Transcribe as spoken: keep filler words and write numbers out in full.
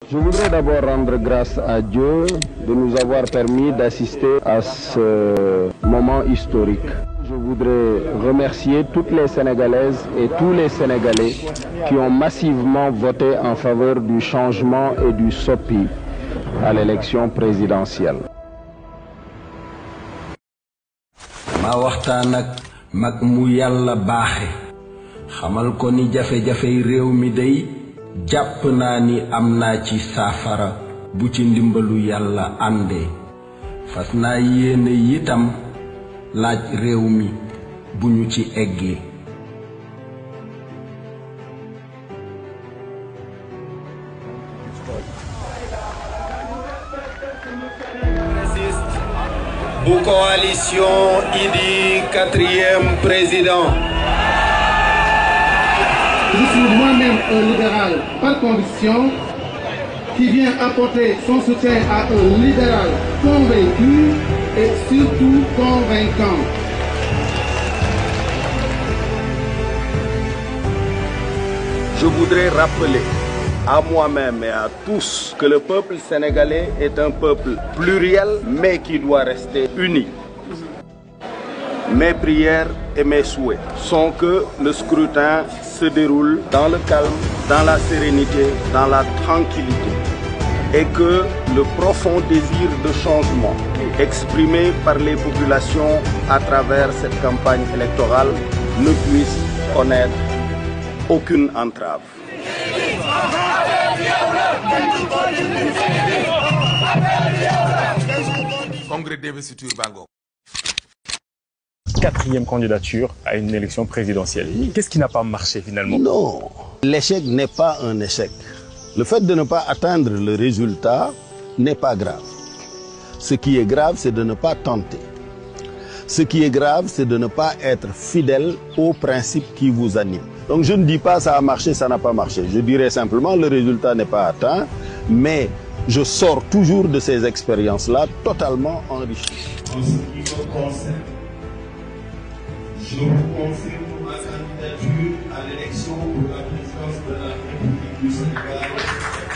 Je voudrais d'abord rendre grâce à Dieu de nous avoir permis d'assister à ce moment historique. Je voudrais remercier toutes les Sénégalaises et tous les Sénégalais qui ont massivement voté en faveur du changement et du soppi à l'élection présidentielle. ma waxtaan ak mag mu yàlla baaxe xamal ko ni jafe-jafey réew mi day jàpp naa ni am naa ci saafara bu ci ndimbalu yàlla àndee fas naa yéene itam laaj réew mi bu ñu ci eggee. Bu coalition Idy quatrième président. Je suis moi-même un libéral par conviction qui vient apporter son soutien à un libéral convaincu et surtout convaincant. Je voudrais rappeler à moi-même et à tous que le peuple sénégalais est un peuple pluriel mais qui doit rester uni. Mes prières et mes souhaits sont que le scrutin se déroule dans le calme, dans la sérénité, dans la tranquillité et que le profond désir de changement exprimé par les populations à travers cette campagne électorale ne puisse connaître aucune entrave. Congrès d'investiture Bango. Quatrième candidature à une élection présidentielle. Qu'est-ce qui n'a pas marché finalement? Non, l'échec n'est pas un échec. Le fait de ne pas atteindre le résultat n'est pas grave. Ce qui est grave, c'est de ne pas tenter. Ce qui est grave, c'est de ne pas être fidèle aux principes qui vous animent. Donc je ne dis pas ça a marché, ça n'a pas marché. Je dirais simplement le résultat n'est pas atteint, mais je sors toujours de ces expériences-là totalement enrichi. En ce qui me concerne, je vous confirme ma candidature à l'élection pour la présidence de la République du Sénégal.